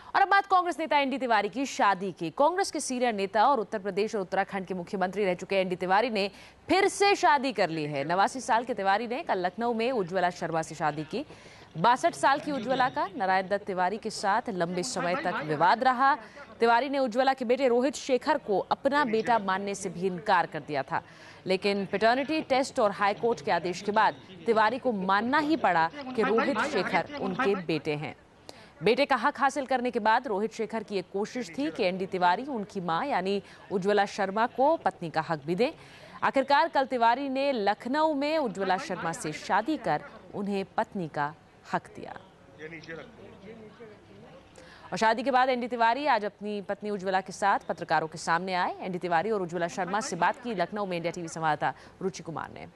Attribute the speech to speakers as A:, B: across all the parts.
A: और अब बात कांग्रेस नेता एनडी तिवारी की शादी की। कांग्रेस के सीनियर नेता और उत्तर प्रदेश और उत्तराखंड के मुख्यमंत्री रह चुके एनडी तिवारी ने फिर से शादी कर ली है। 89 साल के तिवारी ने कल लखनऊ में उज्ज्वला शर्मा से शादी की। 62 साल की उज्ज्वला का नारायण दत्त तिवारी के साथ लंबे समय तक विवाद रहा। तिवारी ने उज्ज्वला के बेटे रोहित शेखर को अपना बेटा मानने से भी इनकार कर दिया था, लेकिन पैटर्निटी टेस्ट और हाईकोर्ट के आदेश के बाद तिवारी को मानना ही पड़ा कि रोहित शेखर उनके बेटे हैं। बेटे का हक हासिल करने के बाद रोहित शेखर की एक कोशिश थी कि एनडी तिवारी उनकी मां यानी उज्ज्वला शर्मा को पत्नी का हक भी दें। आखिरकार कल तिवारी ने लखनऊ में उज्ज्वला शर्मा से शादी कर उन्हें पत्नी का हक दिया। और शादी के बाद एनडी तिवारी आज अपनी पत्नी उज्ज्वला के साथ पत्रकारों के सामने आए। एनडी तिवारी और उज्ज्वला शर्मा से बात की लखनऊ में इंडिया टीवी संवाददाता रुचि कुमार ने।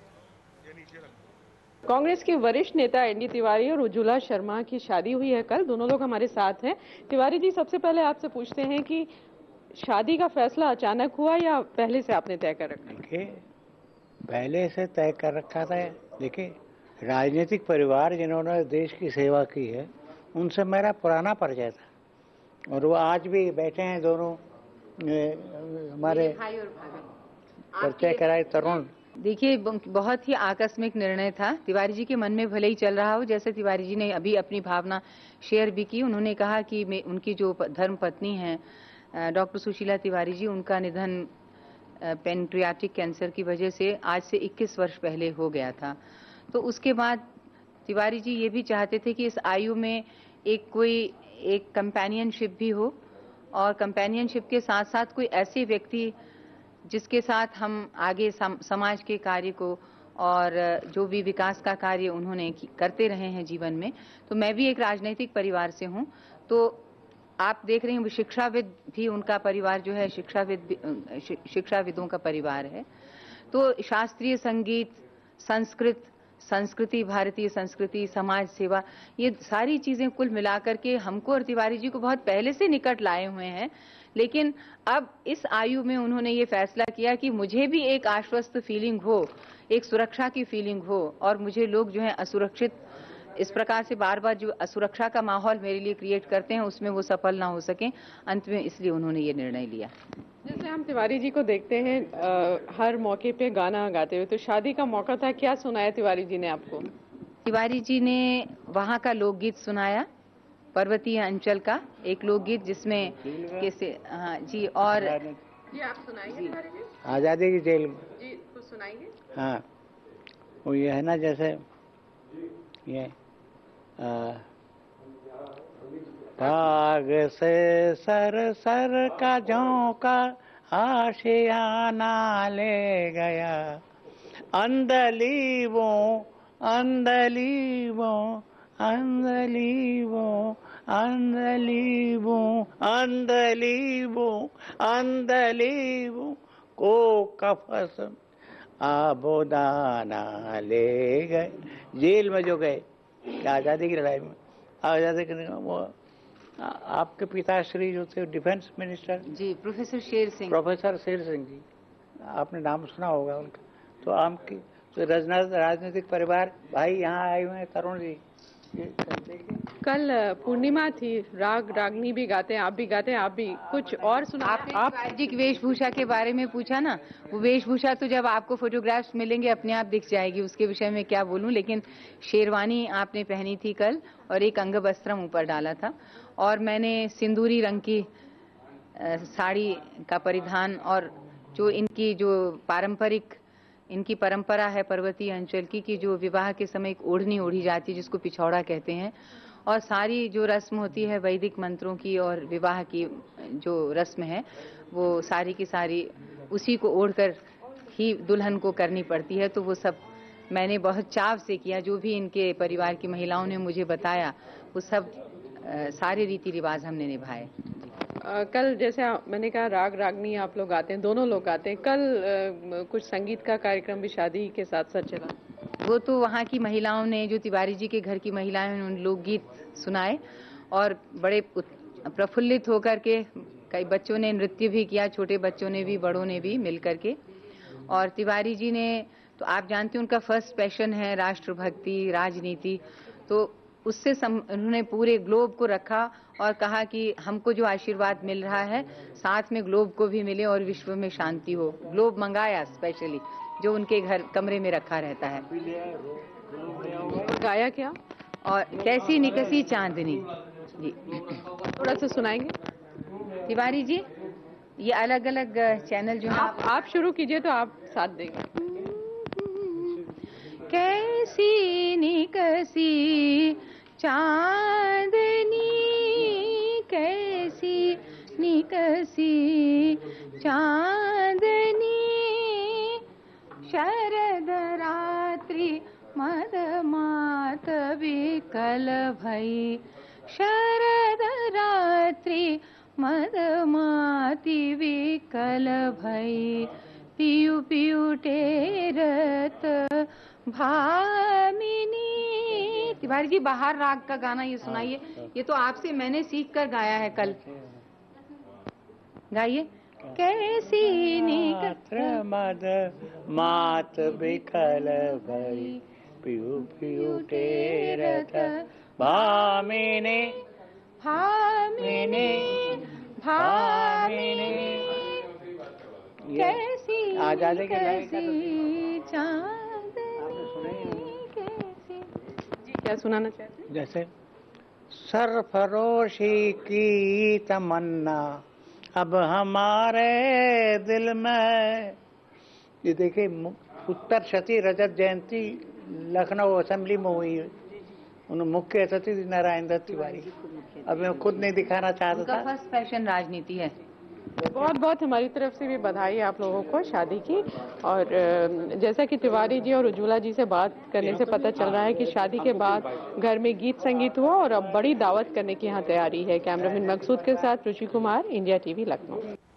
B: कांग्रेस के वरिष्ठ नेता एनडी तिवारी और उज्ज्वला शर्मा की शादी हुई है कल। दोनों लोग हमारे साथ हैं। तिवारी जी, सबसे पहले आपसे पूछते हैं कि शादी का फैसला अचानक हुआ या पहले से आपने तय कर रखा?
C: देखिए, पहले से तय कर रखा था। देखिए, राजनीतिक परिवार जिन्होंने देश की सेवा की है उनसे मेरा पुराना परिचय था और वो आज भी बैठे हैं। दोनों हमारे परिचय कराए तरुण।
D: देखिए, बहुत ही आकस्मिक निर्णय था। तिवारी जी के मन में भले ही चल रहा हो, जैसे तिवारी जी ने अभी अपनी भावना शेयर भी की। उन्होंने कहा कि उनकी जो धर्म पत्नी हैं डॉक्टर सुशीला तिवारी जी, उनका निधन पेनक्रियाटिक कैंसर की वजह से आज से 21 वर्ष पहले हो गया था। तो उसके बाद तिवारी जी ये भी चाहते थे कि इस आयु में एक कंपेनियनशिप भी हो और कंपेनियनशिप के साथ साथ कोई ऐसे व्यक्ति जिसके साथ हम आगे समाज के कार्य को और जो भी विकास का कार्य उन्होंने करते रहे हैं जीवन में। तो मैं भी एक राजनीतिक परिवार से हूं, तो आप देख रहे हैं शिक्षाविद भी उनका परिवार जो है शिक्षाविदों का परिवार है। तो शास्त्रीय संगीत, संस्कृति, भारतीय संस्कृति, समाज सेवा, ये सारी चीजें कुल मिलाकर के हमको और तिवारी जी को बहुत पहले से निकट लाए हुए हैं। लेकिन अब इस आयु में उन्होंने ये फैसला किया कि मुझे भी एक आश्वस्त फीलिंग हो, एक सुरक्षा की फीलिंग हो और मुझे लोग जो है असुरक्षित इस प्रकार से बार बार जो असुरक्षा का माहौल मेरे लिए क्रिएट करते हैं उसमें वो सफल ना हो सकें अंत में, इसलिए उन्होंने ये निर्णय लिया।
B: जैसे हम तिवारी जी को देखते हैं हर मौके पे गाना गाते हुए, तो शादी का मौका था, क्या सुनाया तिवारी जी ने आपको?
D: तिवारी जी ने वहाँ का लोकगीत सुनाया, पर्वतीय अंचल का एक लोकगीत जिसमें कैसे, हाँ जी, और
B: जी आप सुनाइए तिवारी जी।
C: आजादी की जेल
B: जी कुछ सुनाइए।
C: हाँ, वो ये है ना, जैसे ये भाग से सर का झोंका आशियाना ले गया, अंदलीवो अंदलीवो अंदलीवो अंदलीवो अंदलीवो अंदलीवो को कफस आबोदाना ले गए। जेल में जो गए आज़ादी की लड़ाई में, आज़ादी के वो आपके पिताश्री जो थे डिफेंस मिनिस्टर
D: जी, प्रोफेसर शेर
C: सिंह जी, आपने नाम सुना होगा उनका। तो आपकी तो राजनीतिक परिवार भाई यहाँ आए हुए हैं तरुण जी।
B: कल पूर्णिमा थी, राग रागनी भी गाते हैं, आप भी गाते हैं, आप भी कुछ और सुना।
D: आप वाजिक वेशभूषा के बारे में पूछा ना, वो वेशभूषा तो जब आपको फोटोग्राफ्स मिलेंगे अपने आप दिख जाएगी, उसके विषय में क्या बोलूं। लेकिन शेरवानी आपने पहनी थी कल और एक अंगवस्त्रम ऊपर डाला था और मैंने सिंदूरी रंग की साड़ी का परिधान और जो इनकी परंपरा है पर्वतीय अंचल की कि जो विवाह के समय एक ओढ़नी ओढ़ी जाती है जिसको पिछौड़ा कहते हैं, और सारी जो रस्म होती है वैदिक मंत्रों की और विवाह की जो रस्म है वो सारी की सारी उसी को ओढ़कर ही दुल्हन को करनी पड़ती है। तो वो सब मैंने बहुत चाव से किया, जो भी इनके परिवार की महिलाओं ने मुझे बताया वो सब सारे रीति रिवाज हमने निभाए।
B: कल जैसे मैंने कहा राग रागनी आप लोग गाते हैं, दोनों लोग गाते हैं। कल कुछ संगीत का कार्यक्रम भी शादी के साथ साथ चला।
D: वो तो वहाँ की महिलाओं ने, जो तिवारी जी के घर की महिलाएं हैं, उन लोकगीत सुनाए और बड़े प्रफुल्लित होकर के कई बच्चों ने नृत्य भी किया, छोटे बच्चों ने भी बड़ों ने भी मिल करके। और तिवारी जी ने तो आप जानते हैं उनका फर्स्ट पैशन है राष्ट्रभक्ति, राजनीति, तो उससे उन्होंने पूरे ग्लोब को रखा और कहा कि हमको जो आशीर्वाद मिल रहा है साथ में ग्लोब को भी मिले और विश्व में शांति हो। ग्लोब मंगाया स्पेशली, जो उनके घर कमरे में रखा रहता है।
B: गाया क्या?
D: और कैसी निकसी चांदनी जी,
B: थोड़ा सा सुनाएंगे
D: तिवारी जी। ये अलग अलग चैनल जो है
B: आप शुरू कीजिए तो आप साथ देंगे।
D: कैसी निकसी चांदनी, कैसी निकसी चांदनी, शरद रात्रि मदमात विकल भई, शरद रात्रि मदमाति विकल भई, पियु पियु टेरत भामिनी। तिवारी जी बाहर राग का गाना ये सुनाइए। ये तो आपसे मैंने सीख कर गाया है कल। गाइए। कैसी निकत्र
C: मद मात बिकल भई, पियु पियु टेरत भामिनी,
D: भामिनी भामिनी, कैसी कैसी चांदनी कैसी।
B: जी क्या सुनाना चाहते हैं?
C: जैसे सरफरोशी की तमन्ना अब हमारे दिल में। ये देखिए, उत्तर शती रजत जयंती लखनऊ असेंबली में हुई है। उन मुख्य अतिथि नारायण दत्त तिवारी। अब मैं खुद नहीं दिखाना चाहता था।
D: फर्स्ट पैशन राजनीति है।
B: बहुत बहुत हमारी तरफ से भी बधाई आप लोगों को शादी की। और जैसा कि तिवारी जी और उज्ज्वला जी से बात करने से पता चल रहा है कि शादी के बाद घर में गीत संगीत हुआ और अब बड़ी दावत करने की यहाँ तैयारी है। कैमरामैन मकसूद के साथ रुचि कुमार, इंडिया टीवी, लखनऊ।